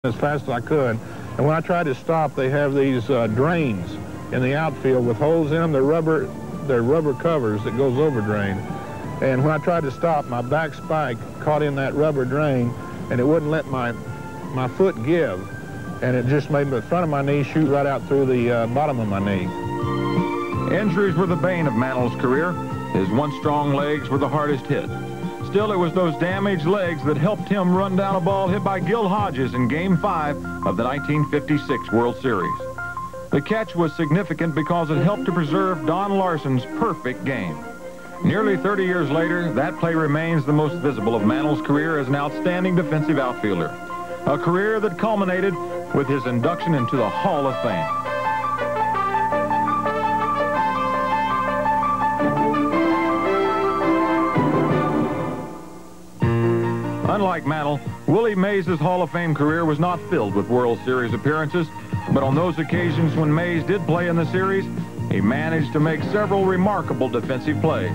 as fast as I could. And when I tried to stop, they have these drains in the outfield with holes in them. They're rubber covers that goes over drain. And when I tried to stop, my back spike caught in that rubber drain, and it wouldn't let my foot give. And it just made the front of my knee shoot right out through the bottom of my knee. Injuries were the bane of Mantle's career. His once strong legs were the hardest hit. Still, it was those damaged legs that helped him run down a ball hit by Gil Hodges in Game 5 of the 1956 World Series. The catch was significant because it helped to preserve Don Larson's perfect game. Nearly 30 years later, that play remains the most visible of Mantle's career as an outstanding defensive outfielder. A career that culminated with his induction into the Hall of Fame. Unlike Mantle, Willie Mays' Hall of Fame career was not filled with World Series appearances, but on those occasions when Mays did play in the series, he managed to make several remarkable defensive plays.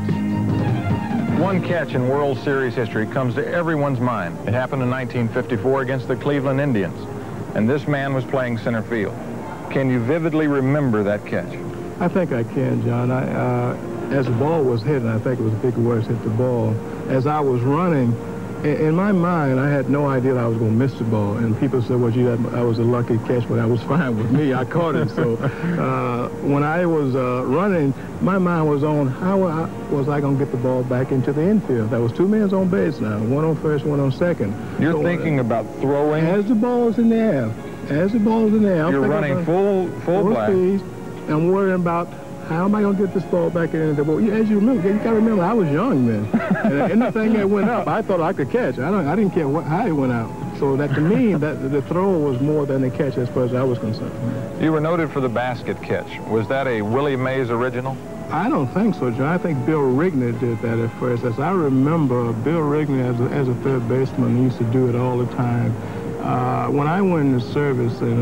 One catch in World Series history comes to everyone's mind. It happened in 1954 against the Cleveland Indians, and this man was playing center field. Can you vividly remember that catch? I think I can, John. As the ball was hit, and I think it was Big West hit the ball, as I was running, in my mind, I had no idea that I was going to miss the ball. And people said, well, gee, that was a lucky catch, but that was fine with me. I caught it. So when I was running, my mind was on how was I going to get the ball back into the infield. There was two men on base now, one on first, one on second. You're thinking about throwing? As the ball's in the air. As the ball's in the air. You're running full blast. I'm worrying about how am I going to get this ball back in the ball? As you remember, you got to remember, I was young then. And anything that went up, I thought I could catch. I didn't care how it went out. So that to me, that the throw was more than the catch as far as I was concerned. You were noted for the basket catch. Was that a Willie Mays original? I don't think so, John. I think Bill Rigney did that at first. As I remember, Bill Rigney, as a third baseman, used to do it all the time. When I went into service in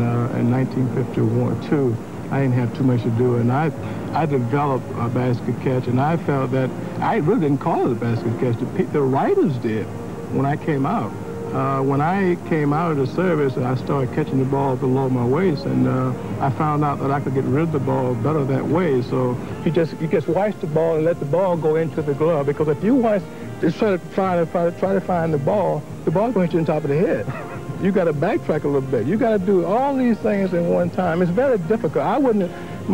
1951, I didn't have too much to do, and I developed a basket catch, and I felt that I really didn't call it a basket catch. The writers did when I came out. When I came out of the service, I started catching the ball below my waist, and I found out that I could get rid of the ball better that way. So you just watch the ball and let the ball go into the glove, because if you just try to find the ball going to the top of the head. You got to backtrack a little bit. You got to do all these things in one time. It's very difficult. I wouldn't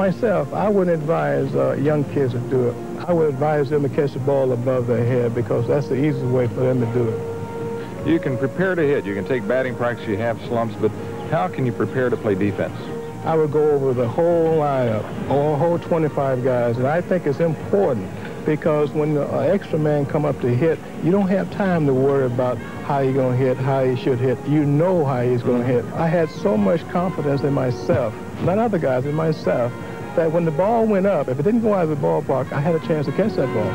advise young kids to do it. I would advise them to catch the ball above their head, because that's the easiest way for them to do it. You can prepare to hit. You can take batting practice. You have slumps, but how can you prepare to play defense? I would go over the whole lineup, or whole 25 guys, and I think it's important, because when the extra man come up to hit, you don't have time to worry about how you're going to hit, how he should hit. You know how he's going to hit. I had so much confidence in myself, not other guys, in myself, that when the ball went up, if it didn't go out of the ballpark, I had a chance to catch that ball.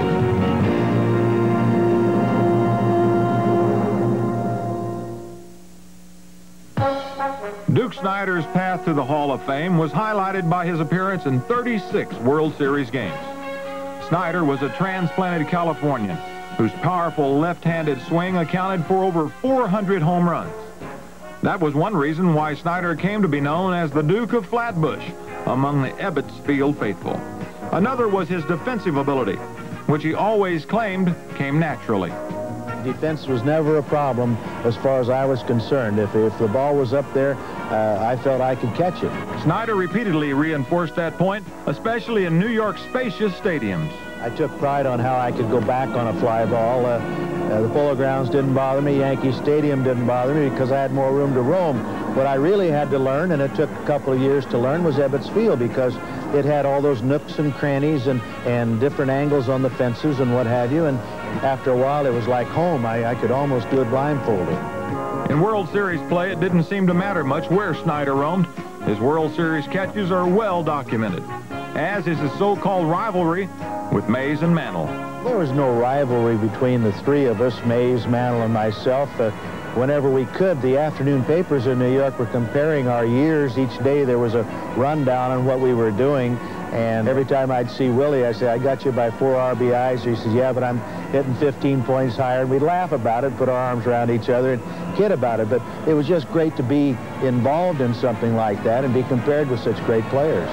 Duke Snider's path to the Hall of Fame was highlighted by his appearance in 36 World Series games. Snider was a transplanted Californian whose powerful left-handed swing accounted for over 400 home runs. That was one reason why Snider came to be known as the Duke of Flatbush among the Ebbets Field faithful. Another was his defensive ability, which he always claimed came naturally. Defense was never a problem as far as I was concerned. If the ball was up there, I felt I could catch it. Snider repeatedly reinforced that point, especially in New York's spacious stadiums. I took pride on how I could go back on a fly ball. The Polo Grounds didn't bother me. Yankee Stadium didn't bother me because I had more room to roam. What I really had to learn, and it took a couple of years to learn, was Ebbets Field, because it had all those nooks and crannies and different angles on the fences and what have you. And after a while, it was like home. I could almost do it blindfolded. In World Series play, it didn't seem to matter much where Snider roamed. His World Series catches are well documented, as is his so-called rivalry with Mays and Mantle. There was no rivalry between the three of us, Mays, Mantle, and myself. Whenever we could, the afternoon papers in New York were comparing our years. Each day there was a rundown on what we were doing, And every time I'd see Willie, I'd say, I got you by 4 RBIs. He says, yeah, but I'm hitting 15 points higher. And we'd laugh about it, put our arms around each other and kid about it. But it was just great to be involved in something like that and be compared with such great players.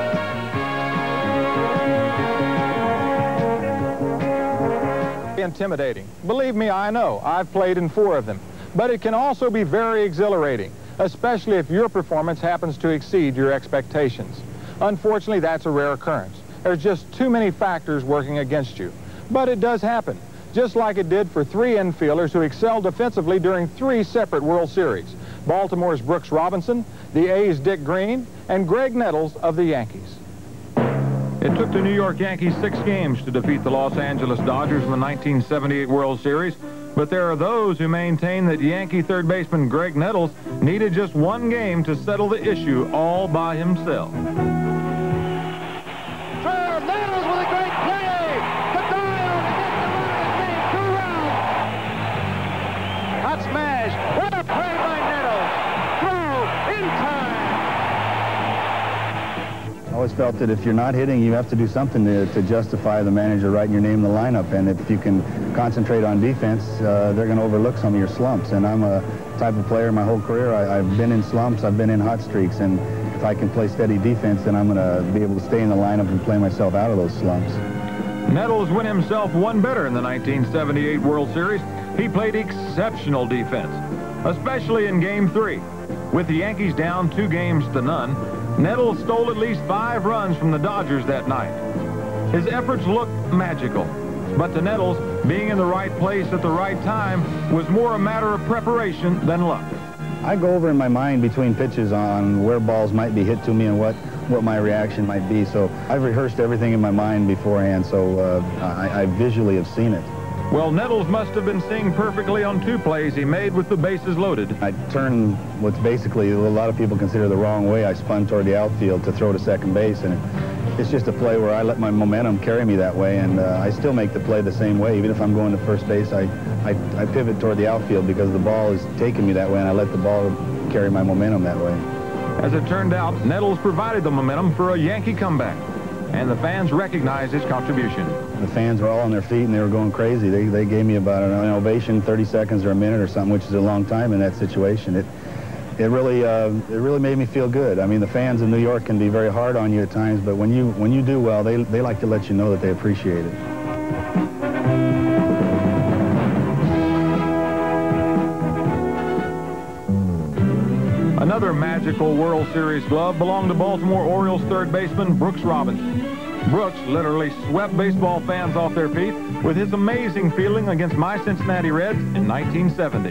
Intimidating. Believe me, I know. I've played in 4 of them. But it can also be very exhilarating, especially if your performance happens to exceed your expectations. Unfortunately, that's a rare occurrence. There's just too many factors working against you. But it does happen, just like it did for 3 infielders who excelled defensively during 3 separate World Series. Baltimore's Brooks Robinson, the A's' Dick Green, and Graig Nettles of the Yankees. It took the New York Yankees 6 games to defeat the Los Angeles Dodgers in the 1978 World Series, but there are those who maintain that Yankee third baseman Graig Nettles needed just 1 game to settle the issue all by himself. Nettles with a great play! The dial to get the run and 2 rounds! Hot smash! What a play by Nettles! Throw in time! I always felt that if you're not hitting, you have to do something to justify the manager writing your name in the lineup. And if you can concentrate on defense, they're going to overlook some of your slumps. And I'm a type of player my whole career. I've been in slumps, I've been in hot streaks, and if I can play steady defense, then I'm going to be able to stay in the lineup and play myself out of those slumps. Nettles went himself 1 better in the 1978 World Series. He played exceptional defense, especially in Game 3. With the Yankees down 2-0, Nettles stole at least 5 runs from the Dodgers that night. His efforts looked magical, but to Nettles, being in the right place at the right time was more a matter of preparation than luck. I go over in my mind between pitches on where balls might be hit to me and what my reaction might be. So I've rehearsed everything in my mind beforehand, so I visually have seen it. Well, Nettles must have been seeing perfectly on 2 plays he made with the bases loaded. I turned what's basically a lot of people consider the wrong way. I spun toward the outfield to throw to second base, and it's just a play where I let my momentum carry me that way, and I still make the play the same way. Even if I'm going to first base, I pivot toward the outfield because the ball is taking me that way, and I let the ball carry my momentum that way. As it turned out, Nettles provided the momentum for a Yankee comeback, and the fans recognized his contribution. The fans were all on their feet, and they were going crazy. They gave me about an ovation, 30 seconds or a minute or something, which is a long time in that situation. It really made me feel good. I mean, the fans in New York can be very hard on you at times, but when you do well, they like to let you know that they appreciate it. Another magical World Series glove belonged to Baltimore Orioles third baseman Brooks Robinson. Brooks literally swept baseball fans off their feet with his amazing fielding against my Cincinnati Reds in 1970.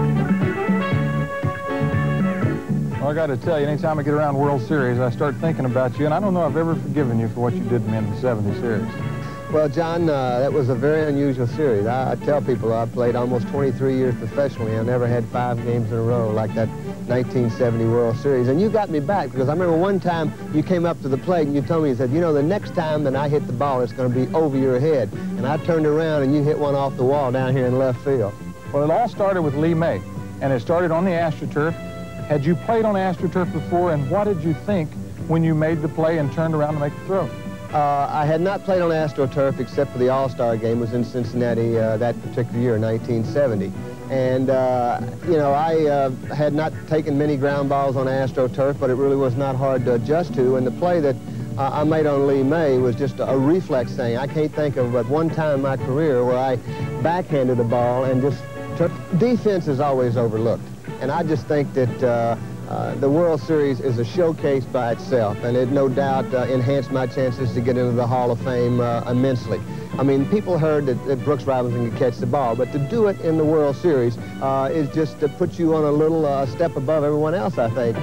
Well, I got to tell you, anytime I get around World Series, I start thinking about you, and I don't know if I've ever forgiven you for what you did to me in the 70 series. Well, John, that was a very unusual series. I tell people I played almost 23 years professionally. I never had 5 games in a row like that 1970 World Series. And you got me back because I remember one time you came up to the plate and you told me, you said, you know, the next time that I hit the ball, it's going to be over your head. And I turned around and you hit one off the wall down here in left field. Well, it all started with Lee May, and it started on the AstroTurf. Had you played on AstroTurf before, and what did you think when you made the play and turned around to make the throw? I had not played on AstroTurf except for the All-Star game. It was in Cincinnati that particular year, 1970. And, you know, I had not taken many ground balls on AstroTurf, but it really was not hard to adjust to. And the play that I made on Lee May was just a reflex thing. I can't think of but one time in my career where I backhanded a ball and just defense is always overlooked. And I just think that the World Series is a showcase by itself, and it no doubt enhanced my chances to get into the Hall of Fame immensely. I mean, people heard that Brooks Robinson could catch the ball, but to do it in the World Series is just to put you on a little step above everyone else, I think.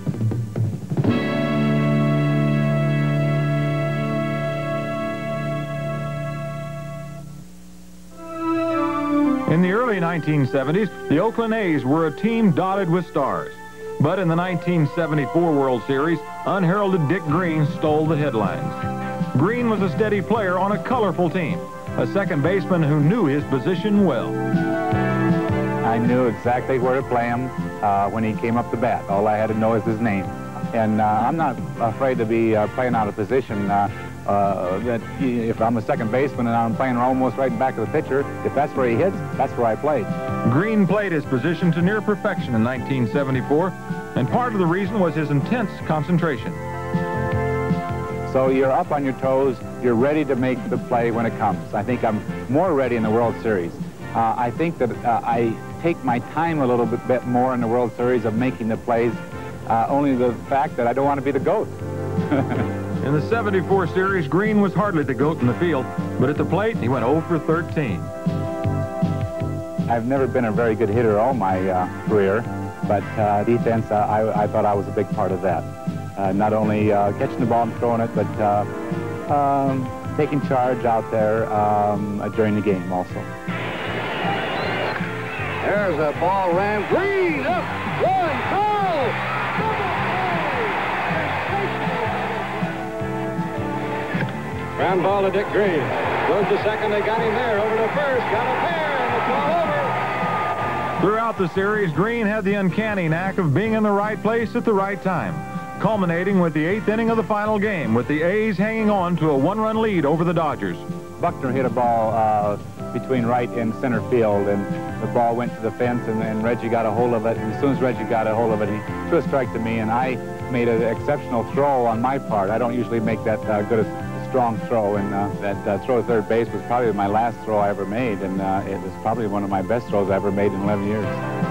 In the early 1970s, the Oakland A's were a team dotted with stars. But in the 1974 World Series, unheralded Dick Green stole the headlines. Green was a steady player on a colorful team, a second baseman who knew his position well. I knew exactly where to play him when he came up the bat. All I had to know is his name. And I'm not afraid to be playing out of position. That if I'm a second baseman and I'm playing almost right back of the pitcher, if that's where he hits, that's where I play. Green played his position to near perfection in 1974, and part of the reason was his intense concentration. So you're up on your toes, you're ready to make the play when it comes. I think I'm more ready in the World Series. I think that I take my time a little bit more in the World Series of making the plays, only the fact that I don't want to be the GOAT. In the 74 series, Green was hardly the GOAT in the field, but at the plate, he went 0 for 13. I've never been a very good hitter all my career, but defense, I thought I was a big part of that. Not only catching the ball and throwing it, but taking charge out there during the game also. There's a ball ran. Green up, 1, goal! Ground ball to Dick Green. Goes to second, they got him there. Over to first, got a pair, and it's all over. Throughout the series, Green had the uncanny knack of being in the right place at the right time, culminating with the 8th inning of the final game, with the A's hanging on to a 1-run lead over the Dodgers. Buckner hit a ball between right and center field, and the ball went to the fence, and Reggie got a hold of it. And as soon as Reggie got a hold of it, he threw a strike to me, and I made an exceptional throw on my part. I don't usually make that good a strong throw, and that throw to third base was probably my last throw I ever made, and it was probably one of my best throws I ever made in 11 years.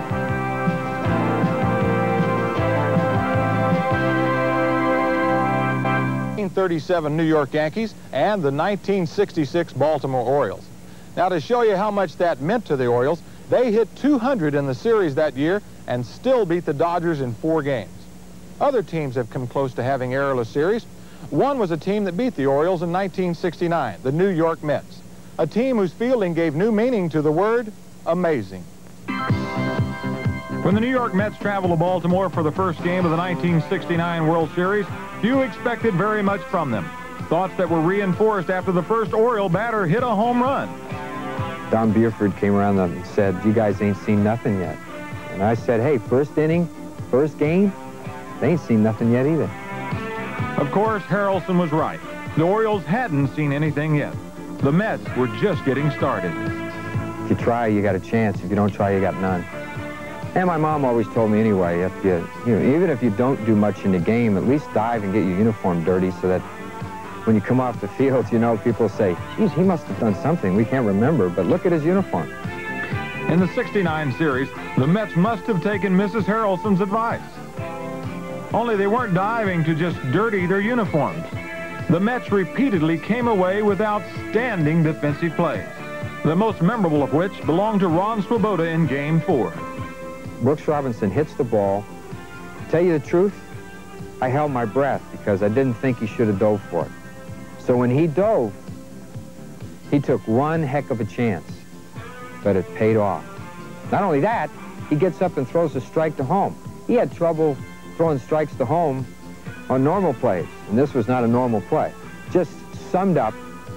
1937 New York Yankees and the 1966 Baltimore Orioles. Now, to show you how much that meant to the Orioles, they hit 200 in the series that year and still beat the Dodgers in 4 games. Other teams have come close to having errorless series. One was a team that beat the Orioles in 1969, the New York Mets, a team whose fielding gave new meaning to the word amazing. When the New York Mets traveled to Baltimore for the first game of the 1969 World Series, few expected very much from them. Thoughts that were reinforced after the first Oriole batter hit a home run. Don Buford came around and said, "You guys ain't seen nothing yet." And I said, "Hey, first inning, first game, they ain't seen nothing yet either." Of course, Harrelson was right. The Orioles hadn't seen anything yet. The Mets were just getting started. If you try, you got a chance. If you don't try, you got none. And my mom always told me anyway, if even if you don't do much in the game, at least dive and get your uniform dirty so that when you come off the field, people say, "Geez, he must have done something. We can't remember, but look at his uniform." In the 69 series, the Mets must have taken Mrs. Harrelson's advice. Only they weren't diving to just dirty their uniforms. The Mets repeatedly came away with outstanding defensive plays, the most memorable of which belonged to Ron Swoboda in Game 4. Brooks Robinson hits the ball. To tell you the truth, I held my breath because I didn't think he should have dove for it. So when he dove, he took one heck of a chance, but it paid off. Not only that, he gets up and throws a strike to home. He had trouble throwing strikes to home on normal plays, and this was not a normal play. Just summed up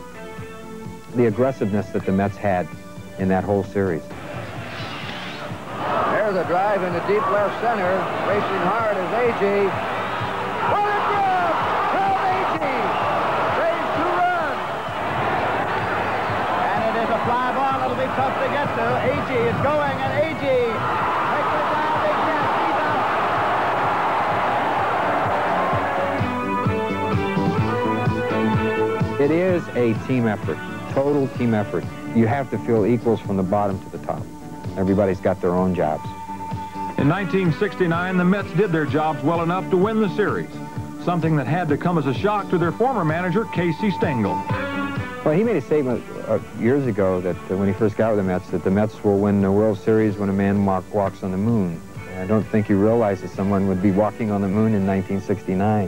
the aggressiveness that the Mets had in that whole series. There's a drive into deep left center. Racing hard is A.J. What a grab! Held A.J. Saves 2 runs. And it is a fly ball. It'll be tough to get to. A.J. is going, and A.J. makes the dive. They can't. He's out. It is a team effort, total team effort. You have to feel equals from the bottom to the top. Everybody's got their own jobs. In 1969, the Mets did their jobs well enough to win the series, something that had to come as a shock to their former manager, Casey Stengel. Well, he made a statement years ago that when he first got with the Mets, that the Mets will win the World Series when a man walks on the moon. And I don't think he realized that someone would be walking on the moon in 1969.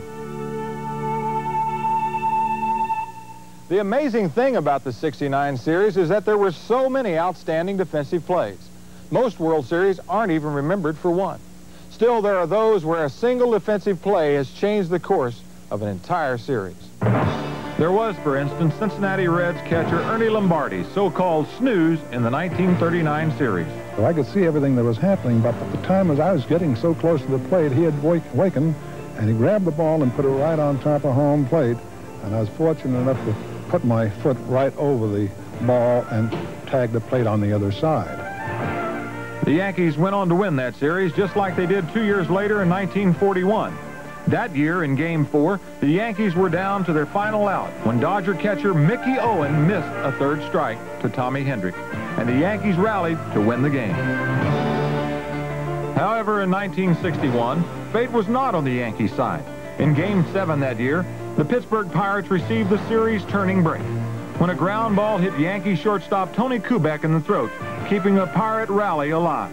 The amazing thing about the 69 series is that there were so many outstanding defensive plays. Most World Series aren't even remembered for one. Still, there are those where a single defensive play has changed the course of an entire series. There was, for instance, Cincinnati Reds catcher Ernie Lombardi's so-called snooze in the 1939 series. Well, I could see everything that was happening, but at the time as I was getting so close to the plate, he had wakened, and he grabbed the ball and put it right on top of home plate, and I was fortunate enough to put my foot right over the ball and tag the plate on the other side. The Yankees went on to win that series just like they did 2 years later in 1941. That year, in Game 4, the Yankees were down to their final out when Dodger catcher Mickey Owen missed a third strike to Tommy Hendricks, and the Yankees rallied to win the game. However, in 1961, fate was not on the Yankee side. In Game 7 that year, the Pittsburgh Pirates received the series turning break when a ground ball hit Yankee shortstop Tony Kubek in the throat, keeping the Pirate rally alive.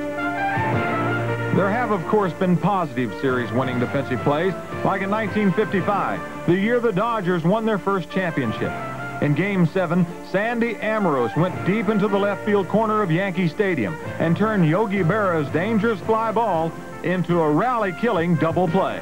There have, of course, been positive series-winning defensive plays, like in 1955, the year the Dodgers won their first championship. In Game 7, Sandy Amorose went deep into the left field corner of Yankee Stadium and turned Yogi Berra's dangerous fly ball into a rally-killing double play.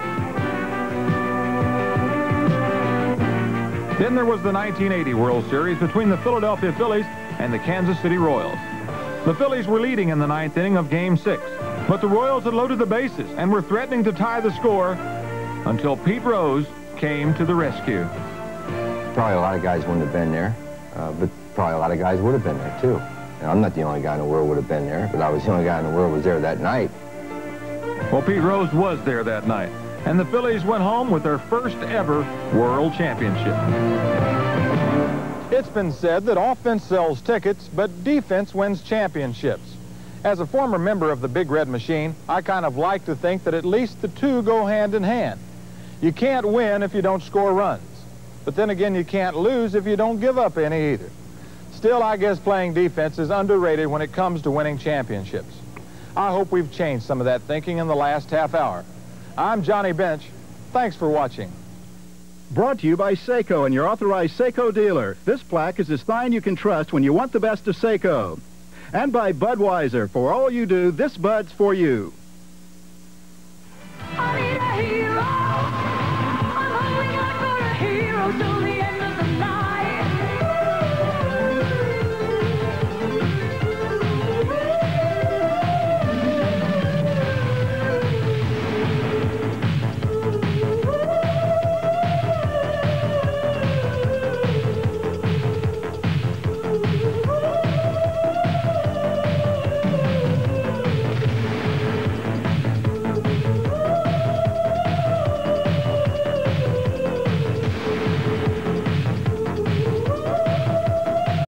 Then there was the 1980 World Series between the Philadelphia Phillies and the Kansas City Royals. The Phillies were leading in the ninth inning of Game 6, but the Royals had loaded the bases and were threatening to tie the score until Pete Rose came to the rescue. Probably a lot of guys wouldn't have been there, but probably a lot of guys would have been there, too. And I'm not the only guy in the world would have been there, but I was the only guy in the world who was there that night. Well, Pete Rose was there that night, and the Phillies went home with their first ever World Championship. It's been said that offense sells tickets, but defense wins championships. As a former member of the Big Red Machine, I kind of like to think that at least the two go hand in hand. You can't win if you don't score runs. But then again, you can't lose if you don't give up any either. Still, I guess playing defense is underrated when it comes to winning championships. I hope we've changed some of that thinking in the last half hour. I'm Johnny Bench. Thanks for watching. Brought to you by Seiko and your authorized Seiko dealer. This plaque is a sign you can trust when you want the best of Seiko. And by Budweiser. For all you do, this Bud's for you.